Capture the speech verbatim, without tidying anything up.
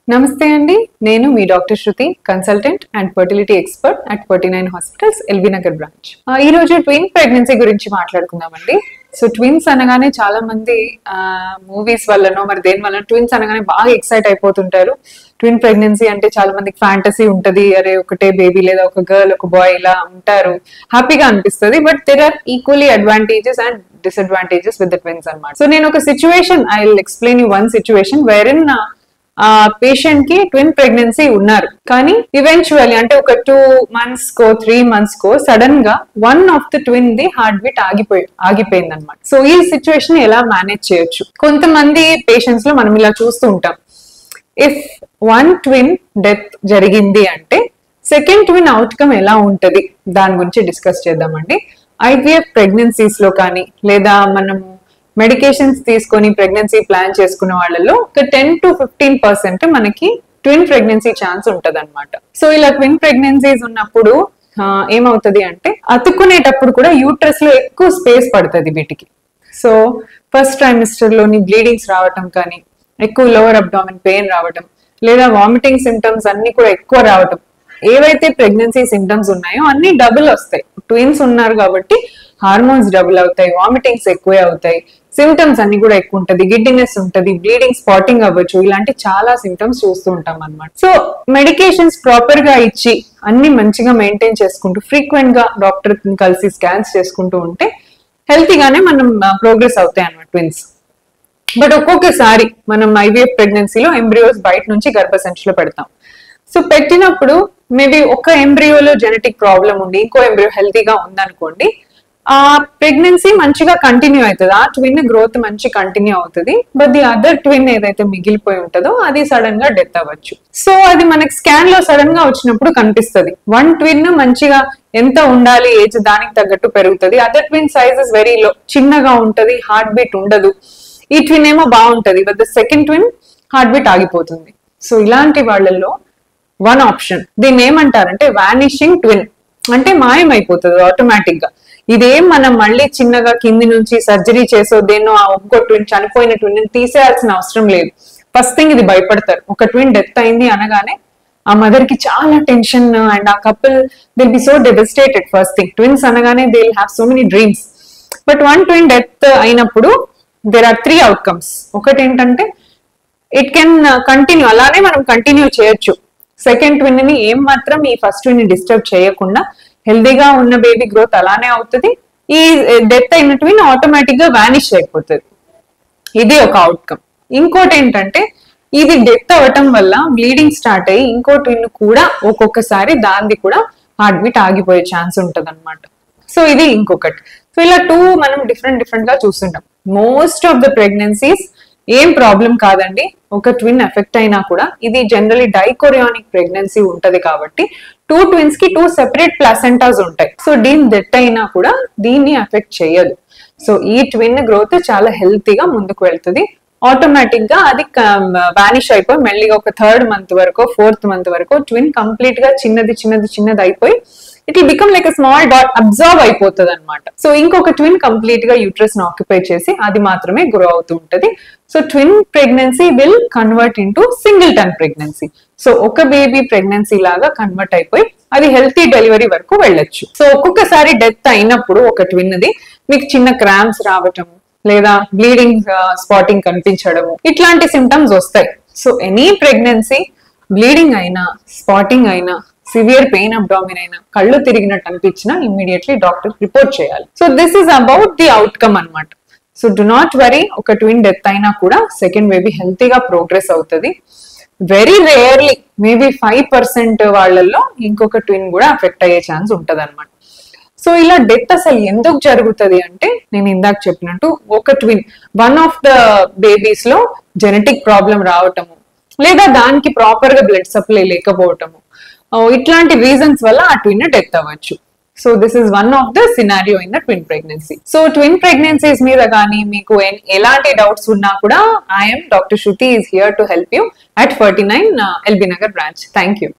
నమస్తే అండి, నేను మీ doctor Shruti, consultant and fertility expert at forty nine hospitals, LB Nagar branch. ఈ రోజు ట్విన్ ప్రెగ్నెన్సీ గురించి మాట్లాడుకుందామండి. సో ట్విన్స్ అనగానే చాలా మంది మూవీస్ వల్లనో మరి దేని వల్ల ట్విన్స్ అనగానే బాగా ఎక్సైట్ అయిపోతుంటారు. ట్విన్ ప్రెగ్నెన్సీ అంటే చాలా మందికి ఫ్యాంటసీ ఉంటది, అరే ఒకటే బేబీ లేదా ఒక గర్ల్ ఒక బాయ్ ఇలా ఉంటారు, హ్యాపీగా అనిపిస్తుంది. But there are equally advantages and disadvantages with the twins అన్నమాట. సో నేను ఒక situation I will explain you one situation where in ఆ పేషెంట్ కి ట్విన్ ప్రెగ్నెన్సీ ఉన్నారు, కానీ ఈవెన్చువల్లీ అంటే ఒక టూ మంత్స్ కో త్రీ మంత్స్ కో సడన్ గా one of the twin the heart beat ఆగిపోయి ఆగిపోయింది అనమాట. సో ఈ సిచ్యువేషన్ ఎలా మేనేజ్ చేయొచ్చు? కొంతమంది పేషెంట్స్ లో మనం ఇలా చూస్తూ ఉంటాం, ఇఫ్ వన్ ట్విన్ డెత్ జరిగింది అంటే సెకండ్ ట్విన్ అవుట్కమ్ ఎలా ఉంటది దాని గురించి డిస్కస్ చేద్దామండి. ఐవీఎఫ్ ప్రెగ్నెన్సీస్ లో కానీ లేదా మనము మెడికేషన్స్ తీసుకొని ప్రెగ్నెన్సీ ప్లాన్ చేసుకున్న వాళ్ళలో ఒక టెన్ టు ఫిఫ్టీన్ పర్సెంట్ మనకి ట్విన్ ప్రెగ్నెన్సీ ఛాన్స్ ఉంటది అనమాట. సో ఇలా ట్విన్ ప్రెగ్నెన్సీస్ ఉన్నప్పుడు ఏమవుతుంది అంటే అతుక్కునేటప్పుడు కూడా యూట్రస్ లో ఎక్కువ స్పేస్ పడుతుంది వీటికి. సో ఫస్ట్ ట్రైమిస్టర్ లోని బ్లీడింగ్స్ రావటం కానీ, ఎక్కువ లోవర్ అబ్డామిన్ పెయిన్ రావటం, లేదా వామిటింగ్ సిమ్టమ్స్ అన్ని కూడా ఎక్కువ రావటం, ఏవైతే ప్రెగ్నెన్సీ సిమ్టమ్స్ ఉన్నాయో అన్ని డబుల్ వస్తాయి. ట్విన్స్ ఉన్నారు కాబట్టి హార్మోన్స్ డబుల్ అవుతాయి, వామిటింగ్స్ ఎక్కువే అవుతాయి, సిమ్టమ్స్ అన్ని కూడా ఎక్కువ ఉంటది, గిడ్డినెస్ ఉంటది, బ్లీడింగ్ స్పాటింగ్ అవ్వచ్చు, ఇలాంటి చాలా సిమ్టమ్స్ చూస్తూ ఉంటాం అనమాట. సో మెడికేషన్స్ ప్రాపర్ గా ఇచ్చి అన్ని మంచిగా మెయింటైన్ చేసుకుంటూ ఫ్రీక్వెంట్ గా డాక్టర్ కలిసి స్కాన్స్ చేసుకుంటూ ఉంటే హెల్తీగానే మనం ప్రోగ్రెస్ అవుతాయి అన్నమాట ట్విన్స్. బట్ ఒక్కొక్కసారి మనం ఐవీఎఫ్ ప్రెగ్నెన్సీలో ఎంబ్రియోస్ బయట నుంచి గర్భసంచిలో పెడతాం. సో పెట్టినప్పుడు మేబీ ఒక ఎంబ్రియోలో జెనెటిక్ ప్రాబ్లం ఉండి ఇంకో ఎంబ్రియో హెల్తీగా ఉందనుకోండి, ఆ ప్రెగ్నెన్సీ మంచిగా కంటిన్యూ అవుతుంది, ఆ ట్విన్ గ్రోత్ మంచి కంటిన్యూ అవుతుంది. బట్ ది అదర్ ట్విన్ ఏదైతే మిగిలిపోయి ఉంటుందో అది సడన్ గా డెత్ అవ్వచ్చు. సో అది మనకి స్కాన్ లో సడన్ గా వచ్చినప్పుడు కనిపిస్తుంది. వన్ ట్విన్ మంచిగా ఎంత ఉండాలి ఏజ్ దానికి తగ్గట్టు పెరుగుతుంది, other twin sizes very low చిన్నగా ఉంటది, హార్ట్ బీట్ ఉండదు. ఈ ట్విన్ ఏమో బాగుంటది, but the second twin heart beat ఆగిపోతుంది. సో ఇలాంటి వాళ్ళల్లో వన్ ఆప్షన్, దీన్ని ఏమంటారంటే వానిషింగ్ ట్విన్, అంటే మాయమైపోతుంది ఆటోమేటిక్ గా. ఇదేం మనం మళ్ళీ చిన్నగా కింది నుంచి సర్జరీ చేసో దేన్నో ఆ ఒక్కో ట్విన్ చనిపోయిన ట్విన్ తీసేయాల్సిన అవసరం లేదు. ఫస్ట్ థింగ్ ఇది భయపడతారు, ఒక ట్విన్ డెత్ అయింది అనగానే ఆ మదర్ కి చాలా టెన్షన్ అండ్ ఆ couple will be so devastated. First thing twins అనగానే they will have so many dreams. But one twin death అయినప్పుడు దేర్ ఆర్ త్రీ అవుట్కమ్స్. ఒకటి ఏంటంటే ఇట్ కెన్ కంటిన్యూ, అలానే మనం కంటిన్యూ చేయొచ్చు. సెకండ్ ట్విన్ ని ఏం మాత్రం ఈ ఫస్ట్ ట్విన్ ని డిస్టర్బ్ చేయకుండా హెల్దీగా ఉన్న బేబీ గ్రోత్ అలానే అవుతుంది, ఈ డెత్ అయిన ట్విన్ ఆటోమేటిక్ గా వానిష్ అయిపోతుంది. ఇది ఒక అవుట్కమ్. ఇంకోటి ఏంటంటే ఇది డెత్ అవ్వటం వల్ల బ్లీడింగ్ స్టార్ట్ అయ్యి ఇంకో ట్విన్ కూడా ఒక్కొక్కసారి దాన్ని కూడా హార్ట్ బీట్ ఆగిపోయే ఛాన్స్ ఉంటది అనమాట. సో ఇది ఇంకొకటి. సో ఇలా టూ మనం డిఫరెంట్ డిఫరెంట్ గా చూస్తుంటాం. మోస్ట్ ఆఫ్ ద ప్రెగ్నెన్సీస్ ఏం ప్రాబ్లం కాదండి, ఒక ట్విన్ ఎఫెక్ట్ అయినా కూడా ఇది జనరలీ డైకోరియానిక్ ప్రెగ్నెన్సీ ఉంటది కాబట్టి టూ ట్విన్స్ కి టూ సెపరేట్ ప్లాసెంటాస్ ఉంటాయి. సో దీని డెత్ అయినా కూడా దీన్ని ఎఫెక్ట్ చేయదు. సో ఈ ట్విన్ గ్రోత్ చాలా హెల్తీగా ముందుకు వెళ్తుంది. ఆటోమేటిక్ గా అది వానిష్ అయిపోయి మెల్లిగా ఒక థర్డ్ మంత్ వరకు ఫోర్త్ మంత్ వరకు ట్విన్ కంప్లీట్ గా చిన్నది చిన్నది చిన్నది అయిపోయి it will become like small dot observe అయిపోతుంది అనమాట. సో ఇంకొక ట్విన్ కంప్లీట్ గా యూట్రస్ ని ఆక్యుపై చేసి అది మాత్రమే గ్రో అవుతూ ఉంటది. So twin pregnancy will convert into singleton pregnancy. So ఒక బేబీ ప్రెగ్నెన్సీ లాగా కన్వర్ట్ అయిపోయి అది హెల్తీ డెలివరీ వరకు వెళ్ళొచ్చు. సో ఒక్కొక్కసారి డెత్ అయినప్పుడు ఒక ట్విన్ ది మీకు చిన్న క్రాంప్స్ రావటం లేదా బ్లీడింగ్ స్పాటింగ్ కనిపించడము ఇట్లాంటి సిమ్టమ్స్ వస్తాయి. సో ఎనీ ప్రెగ్నెన్సీ బ్లీడింగ్ అయినా స్పాటింగ్ అయినా సివియర్ పెయిన్ అబ్డామిన్ అయినా కళ్ళు తిరిగినట్టు అనిపించినా ఇమ్మీడియట్లీ డాక్టర్ రిపోర్ట్ చేయాలి. So this is about the outcome అనమాట. సో డు నాట్ వరీ, ఒక ట్విన్ డెత్ అయినా కూడా సెకండ్ బేబీ హెల్తీగా ప్రోగ్రెస్ అవుతుంది. Very rarely maybe five percent వాళ్ళల్లో ఇంకొక ట్విన్ కూడా అఫెక్ట్ అయ్యే ఛాన్స్ ఉంటది అనమాట. సో ఇలా డెత్ అసలు ఎందుకు జరుగుతుంది అంటే నేను ఇందాక చెప్పినట్టు ఒక twin one of the babies లో జెనెటిక్ ప్రాబ్లం రావటము లేదా దానికి ప్రాపర్ గా బ్లడ్ సప్లై లేకపోవటము, ఇట్లాంటి రీజన్స్ వల్ల ఆ ట్విన్ డెత్ అవ్వచ్చు. So this is one of the scenario in the twin pregnancy. So twin pregnancies మీద కానీ మీకు ఎలాంటి డౌట్స్ ఉన్నా కూడా I'm doctor Shruti is here to help you at forty nine LB Nagar branch. Thank you.